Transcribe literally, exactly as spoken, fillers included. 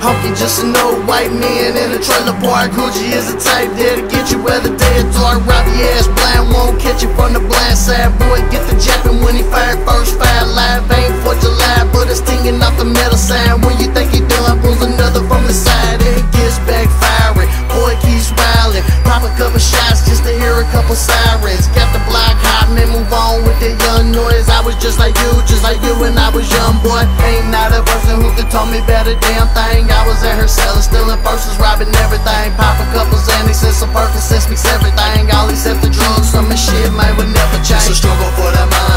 Honky just an old white man in a trailer park. Hoochie is the type there to get you where the day is dark. Rob your ass blind, won't catch you from the blind side. Boy, get the japping when he fired first fire live. Ain't for July, but it's stinging off the metal sign. When you think he done, pulls another from the side and gets back firing. Boy keeps smiling, pop a couple shots just to hear a couple sirens. Got the block hot, man, move on with that young noise. I was just like you, just like you when I was young, boy. Ain't not a person who could tell me better damn thing. I was at her cellar, stealing purses, robbing everything. Pop a couple Xannies and some Percocets, mix everything. All except the drugs, some of shit, man, would never change. It's a struggle for that mind.